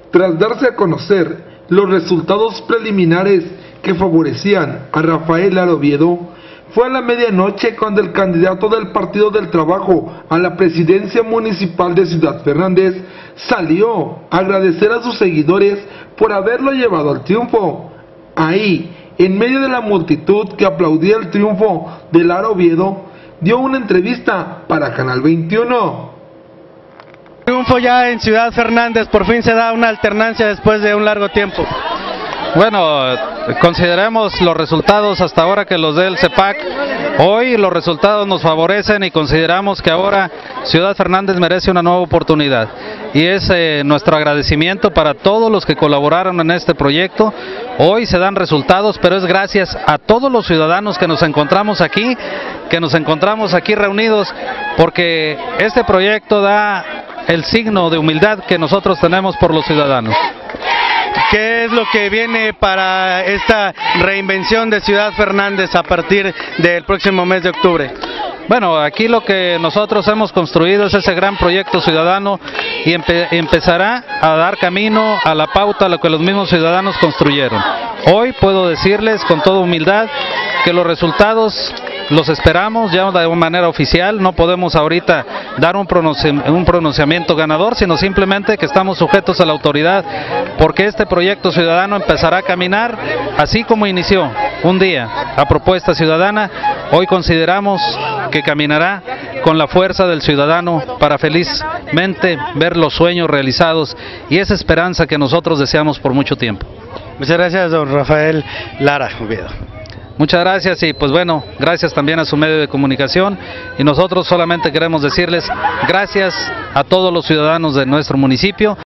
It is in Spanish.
Tras darse a conocer los resultados preliminares que favorecían a Rafael Lara Oviedo, fue a la medianoche cuando el candidato del Partido del Trabajo a la presidencia municipal de Ciudad Fernández salió a agradecer a sus seguidores por haberlo llevado al triunfo. Ahí, en medio de la multitud que aplaudía el triunfo de Lara Oviedo, dio una entrevista para Canal 21. Triunfo ya en Ciudad Fernández, por fin se da una alternancia después de un largo tiempo. Bueno, consideremos los resultados hasta ahora que los del CEPAC. Hoy los resultados nos favorecen y consideramos que ahora Ciudad Fernández merece una nueva oportunidad. Y es nuestro agradecimiento para todos los que colaboraron en este proyecto. Hoy se dan resultados, pero es gracias a todos los ciudadanos que nos encontramos aquí reunidos, porque este proyecto da el signo de humildad que nosotros tenemos por los ciudadanos. ¿Qué es lo que viene para esta reinvención de Ciudad Fernández a partir del próximo mes de octubre? Bueno, aquí lo que nosotros hemos construido es ese gran proyecto ciudadano y empezará a dar camino a la pauta a lo que los mismos ciudadanos construyeron. Hoy puedo decirles con toda humildad que los resultados los esperamos ya de manera oficial. No podemos ahorita dar un pronunciamiento ganador, sino simplemente que estamos sujetos a la autoridad, porque este proyecto ciudadano empezará a caminar así como inició un día a propuesta ciudadana. Hoy consideramos que caminará con la fuerza del ciudadano para felizmente ver los sueños realizados y esa esperanza que nosotros deseamos por mucho tiempo. Muchas gracias, don Rafael Lara Oviedo. Muchas gracias y pues bueno, gracias también a su medio de comunicación y nosotros solamente queremos decirles gracias a todos los ciudadanos de nuestro municipio.